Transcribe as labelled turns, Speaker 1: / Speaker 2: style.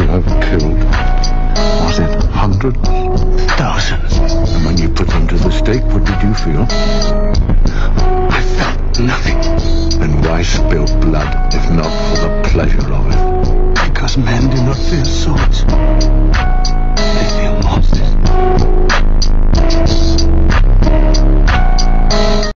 Speaker 1: have killed? Was it hundreds?
Speaker 2: Thousands.
Speaker 1: And when you put them to the stake, what did you feel?
Speaker 2: I felt nothing.
Speaker 1: Then why spill blood, if not for the pleasure of it?
Speaker 2: Because men do not fear swords.